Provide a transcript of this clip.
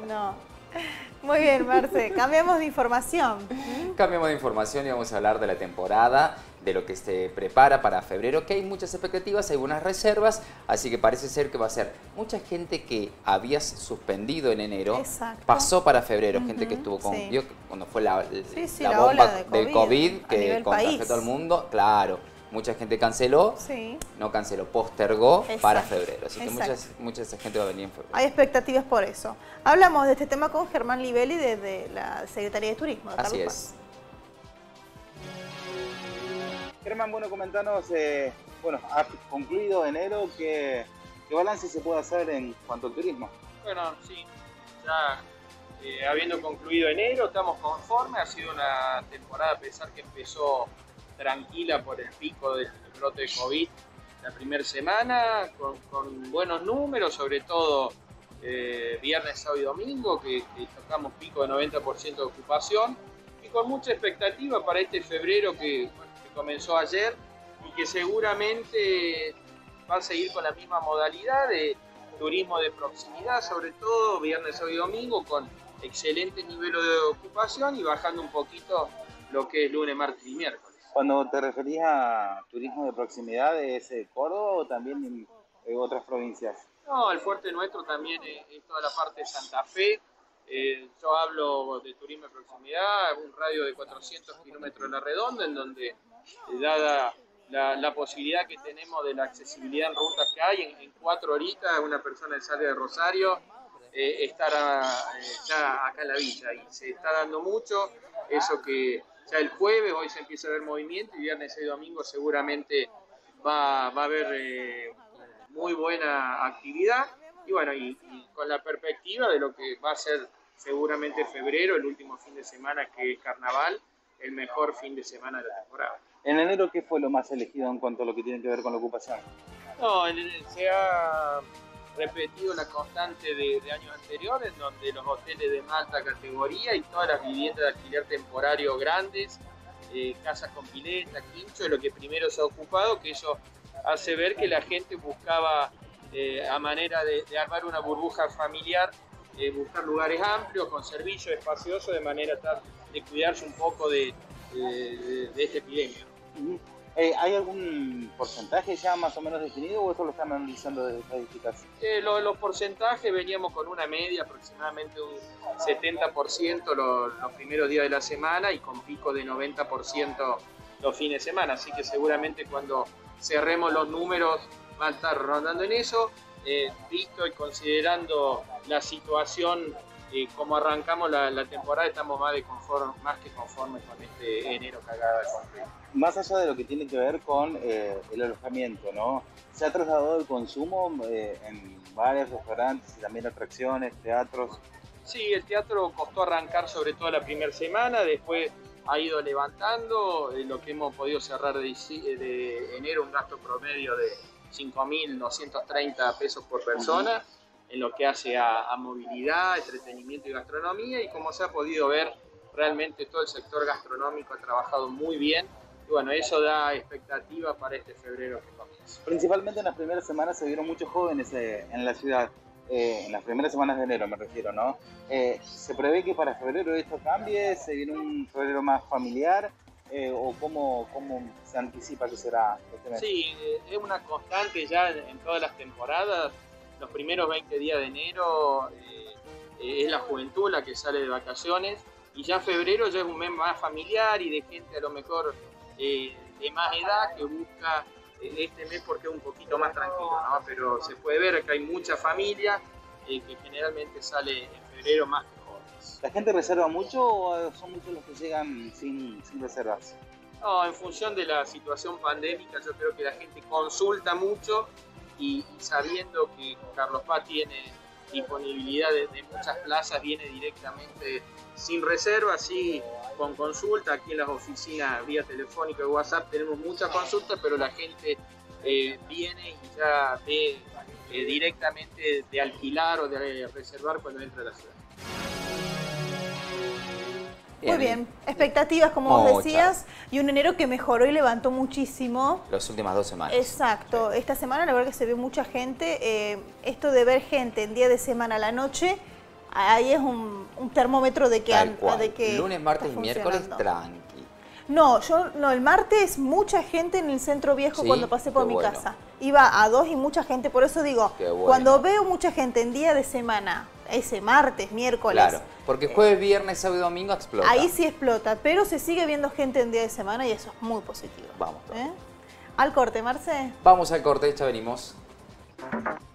No. Muy bien, Marce. Cambiamos de información. Cambiamos de información y vamos a hablar de la temporada, de lo que se prepara para febrero, que hay muchas expectativas, hay buenas reservas, así que parece ser que va a ser mucha gente que había suspendido en enero. Exacto. Pasó para febrero, gente que estuvo con, sí. vio cuando fue la la bomba ola de del COVID a que nivel contagió país. a todo el mundo, claro. Mucha gente canceló, no canceló, postergó para febrero. Así que mucha gente va a venir en febrero. Hay expectativas por eso. Hablamos de este tema con Germán Livelli desde la Secretaría de Turismo. De Así es. Germán, bueno, comentanos, bueno, ha concluido enero, ¿qué balance se puede hacer en cuanto al turismo? Bueno, sí, ya habiendo concluido enero, estamos conformes. Ha sido una temporada, a pesar que empezó tranquila por el pico del brote de COVID la primera semana, con buenos números, sobre todo viernes, sábado y domingo, que tocamos pico de 90% de ocupación, y con mucha expectativa para este febrero que comenzó ayer y que seguramente va a seguir con la misma modalidad de turismo de proximidad, sobre todo viernes, sábado y domingo, con excelente nivel de ocupación y bajando un poquito lo que es lunes, martes y miércoles. Cuando te referís a turismo de proximidad, ¿es Córdoba o también en otras provincias? No, el fuerte nuestro también es toda la parte de Santa Fe. Yo hablo de turismo de proximidad, un radio de 400 kilómetros de la redonda, en donde, dada la posibilidad que tenemos de la accesibilidad en rutas que hay, en 4 horitas una persona que sale de Rosario estará ya acá en la villa, y se está dando mucho eso que ya el jueves, hoy se empieza a ver movimiento, y viernes y domingo seguramente va a haber muy buena actividad, y bueno, y con la perspectiva de lo que va a ser seguramente febrero, el último fin de semana que es carnaval, el mejor fin de semana de la temporada. ¿En enero qué fue lo más elegido en cuanto a lo que tiene que ver con la ocupación? No, se ha repetido la constante de años anteriores, donde los hoteles de más alta categoría y todas las viviendas de alquiler temporario grandes, casas con pileta, quincho, es lo que primero se ha ocupado, que eso hace ver que la gente buscaba, a manera de armar una burbuja familiar, buscar lugares amplios, con servicios espaciosos, de manera de cuidarse un poco de esta epidemia. ¿Hay algún porcentaje ya más o menos definido o eso lo están analizando desde estadísticas? Los porcentajes veníamos con una media, aproximadamente un 70% los primeros días de la semana y con pico de 90% los fines de semana. Así que seguramente cuando cerremos los números va a estar rondando en eso, visto y considerando la situación. Como arrancamos la temporada, estamos más que conformes con este enero cagada de concreto. Más allá de lo que tiene que ver con el alojamiento, ¿no? ¿Se ha trasladado el consumo en bares, restaurantes y también atracciones, teatros? Sí, el teatro costó arrancar sobre todo la primera semana, después ha ido levantando, lo que hemos podido cerrar de enero, un gasto promedio de 5.230 pesos por persona. En lo que hace a movilidad, entretenimiento y gastronomía, y como se ha podido ver, realmente todo el sector gastronómico ha trabajado muy bien, y bueno, eso da expectativa para este febrero que comienza. Principalmente en las primeras semanas se vieron muchos jóvenes en la ciudad, en las primeras semanas de enero me refiero, ¿no? ¿Se prevé que para febrero esto cambie? ¿Se viene un febrero más familiar? ¿O cómo se anticipa que será este mes? Sí, es una constante ya en todas las temporadas. Los primeros 20 días de enero es la juventud la que sale de vacaciones, y ya febrero ya es un mes más familiar y de gente a lo mejor de más edad que busca este mes porque es un poquito más tranquilo, ¿no? Pero se puede ver que hay mucha familia que generalmente sale en febrero más que jóvenes. ¿La gente reserva mucho o son muchos los que llegan sin reservas? No, en función de la situación pandémica yo creo que la gente consulta mucho, y sabiendo que Carlos Paz tiene disponibilidad de muchas plazas, viene directamente sin reserva, sí, con consulta. Aquí en las oficinas vía telefónica y WhatsApp tenemos muchas consultas, pero la gente viene y ya ve directamente de alquilar o de reservar cuando entra a la ciudad. Muy bien, expectativas como vos decías, y un enero que mejoró y levantó muchísimo. Las últimas 2 semanas. Exacto, esta semana la verdad que se ve mucha gente, esto de ver gente en día de semana a la noche ahí es un termómetro de que, Tal cual. de que Lunes, martes y está miércoles, funcionando. tranqui. No, el martes mucha gente en el centro viejo Sí, cuando pasé por qué mi bueno. casa. Iba a 2 y mucha gente, por eso digo, Qué bueno. cuando veo mucha gente en día de semana, ese martes, miércoles, Claro, porque jueves, viernes, sábado y domingo explota. ahí sí explota, pero se sigue viendo gente en día de semana y eso es muy positivo. Vamos, ¿Eh? Al corte, Marce. Vamos al corte, ya venimos.